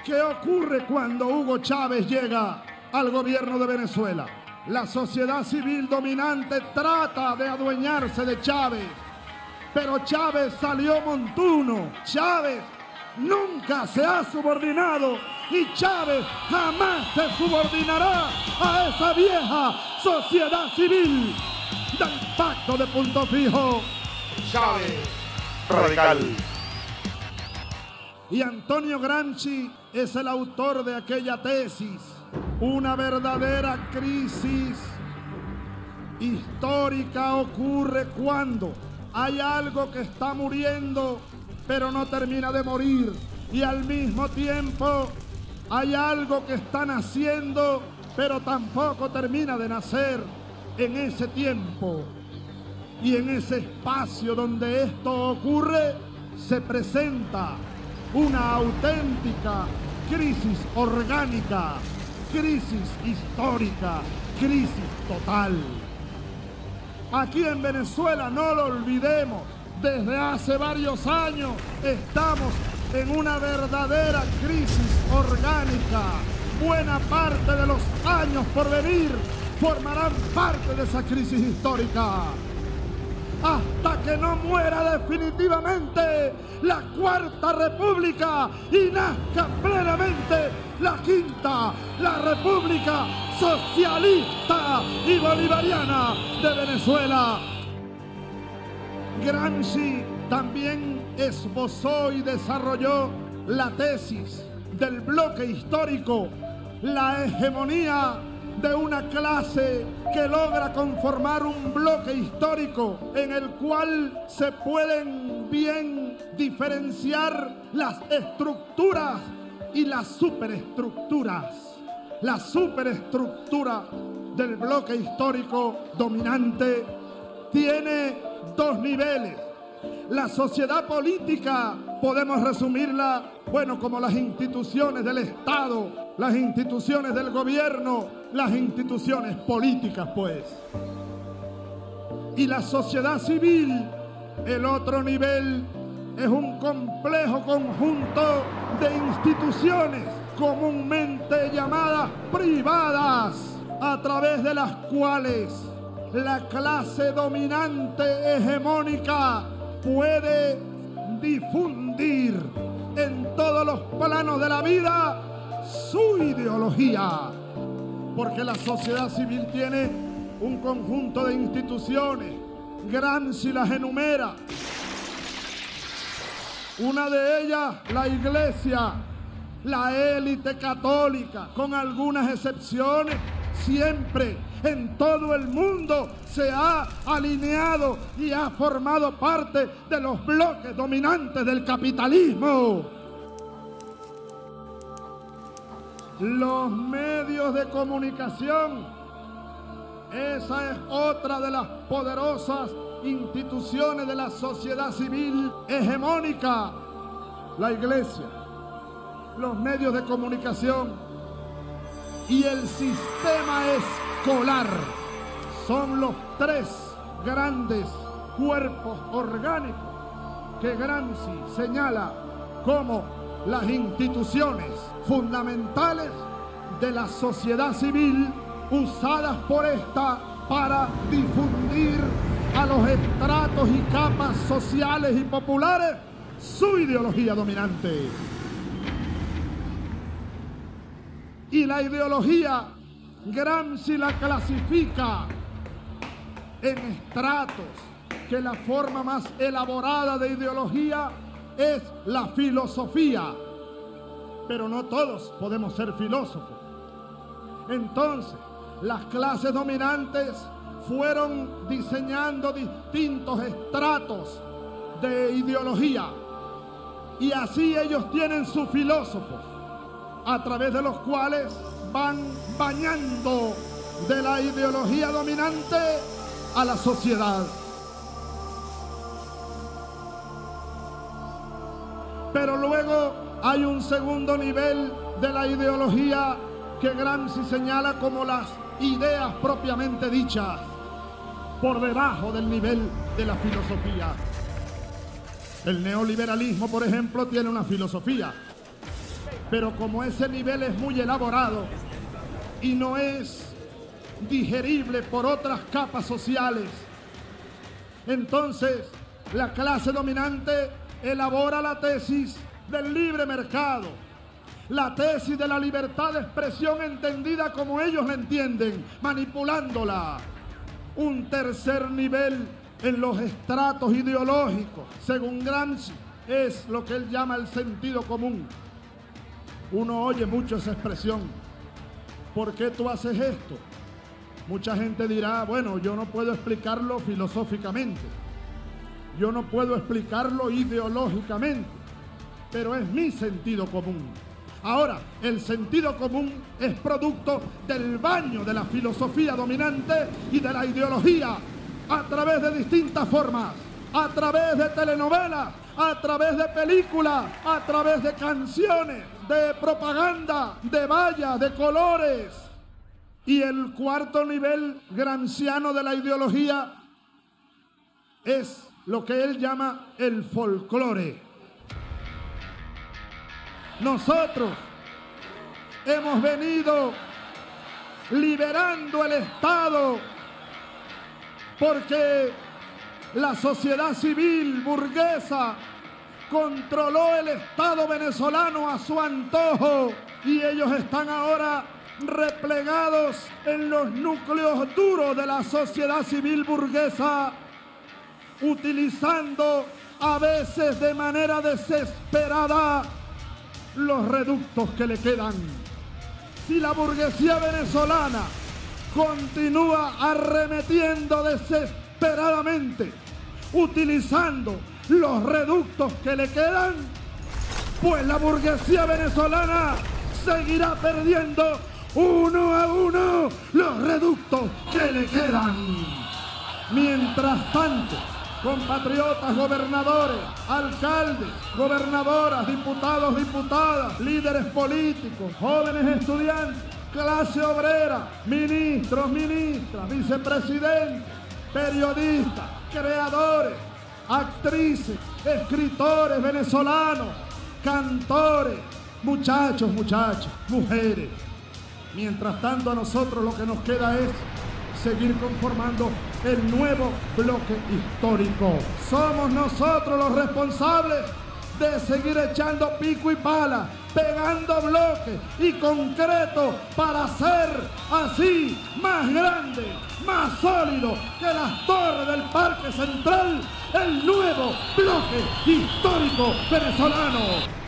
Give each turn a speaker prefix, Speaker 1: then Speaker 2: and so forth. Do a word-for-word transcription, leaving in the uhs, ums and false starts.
Speaker 1: ¿Qué ocurre cuando Hugo Chávez llega al gobierno de Venezuela? La sociedad civil dominante trata de adueñarse de Chávez, pero Chávez salió montuno. Chávez nunca se ha subordinado y Chávez jamás se subordinará a esa vieja sociedad civil del Pacto de Punto Fijo.
Speaker 2: Chávez radical.
Speaker 1: Y Antonio Gramsci es el autor de aquella tesis. Una verdadera crisis histórica ocurre cuando hay algo que está muriendo, pero no termina de morir. Y al mismo tiempo hay algo que está naciendo, pero tampoco termina de nacer. En ese tiempo y en ese espacio donde esto ocurre, se presenta una auténtica crisis orgánica, crisis histórica, crisis total. Aquí en Venezuela, no lo olvidemos, desde hace varios años estamos en una verdadera crisis orgánica. Buena parte de los años por venir formarán parte de esa crisis histórica. Hasta que no muera definitivamente la Cuarta República y nazca plenamente la Quinta, la República Socialista y Bolivariana de Venezuela. Gramsci también esbozó y desarrolló la tesis del bloque histórico, la hegemonía de una clase que logra conformar un bloque histórico en el cual se pueden bien diferenciar las estructuras y las superestructuras. La superestructura del bloque histórico dominante tiene dos niveles. La sociedad política podemos resumirla, bueno, como las instituciones del Estado, las instituciones del gobierno, las instituciones políticas, pues. Y la sociedad civil, el otro nivel, es un complejo conjunto de instituciones comúnmente llamadas privadas, a través de las cuales la clase dominante hegemónica puede difundir en todos los planos de la vida su ideología, porque la sociedad civil tiene un conjunto de instituciones. Gramsci las enumera. Una de ellas, la Iglesia, la élite católica, con algunas excepciones, siempre en todo el mundo se ha alineado y ha formado parte de los bloques dominantes del capitalismo. Los medios de comunicación, esa es otra de las poderosas instituciones de la sociedad civil hegemónica. La Iglesia, los medios de comunicación y el sistema escolar son los tres grandes cuerpos orgánicos que Gramsci señala como las instituciones fundamentales de la sociedad civil, usadas por esta para difundir a los estratos y capas sociales y populares su ideología dominante. Y la ideología, Gramsci la clasifica en estratos, que la forma más elaborada de ideología es la filosofía, pero no todos podemos ser filósofos. Entonces, las clases dominantes fueron diseñando distintos estratos de ideología, y así ellos tienen sus filósofos, a través de los cuales van bañando de la ideología dominante a la sociedad. Pero luego hay un segundo nivel de la ideología que Gramsci señala como las ideas propiamente dichas, por debajo del nivel de la filosofía. El neoliberalismo, por ejemplo, tiene una filosofía. Pero como ese nivel es muy elaborado y no es digerible por otras capas sociales, entonces la clase dominante elabora la tesis del libre mercado, la tesis de la libertad de expresión entendida como ellos la entienden, manipulándola. Un tercer nivel en los estratos ideológicos, según Gramsci, es lo que él llama el sentido común. Uno oye mucho esa expresión. ¿Por qué tú haces esto? Mucha gente dirá, bueno, yo no puedo explicarlo filosóficamente, yo no puedo explicarlo ideológicamente, pero es mi sentido común. Ahora, el sentido común es producto del baño de la filosofía dominante y de la ideología a través de distintas formas, a través de telenovelas, a través de películas, a través de canciones, de propaganda, de vallas, de colores. Y el cuarto nivel gramsciano de la ideología es lo que él llama el folclore. Nosotros hemos venido liberando el Estado porque la sociedad civil burguesa controló el Estado venezolano a su antojo y ellos están ahora replegados en los núcleos duros de la sociedad civil burguesa, utilizando a veces de manera desesperada los reductos que le quedan. Si la burguesía venezolana continúa arremetiendo desesperadamente, utilizando los reductos que le quedan, pues la burguesía venezolana seguirá perdiendo uno a uno los reductos que le quedan. Mientras tanto, compatriotas, gobernadores, alcaldes, gobernadoras, diputados, diputadas, líderes políticos, jóvenes estudiantes, clase obrera, ministros, ministras, vicepresidentes, periodistas, creadores, actrices, escritores venezolanos, cantores, muchachos, muchachas, mujeres. Mientras tanto, a nosotros lo que nos queda es seguir conformando el nuevo bloque histórico. Somos nosotros los responsables de seguir echando pico y pala, pegando bloques y concreto para hacer así más grande, más sólido que las torres del Parque Central, el nuevo bloque histórico venezolano.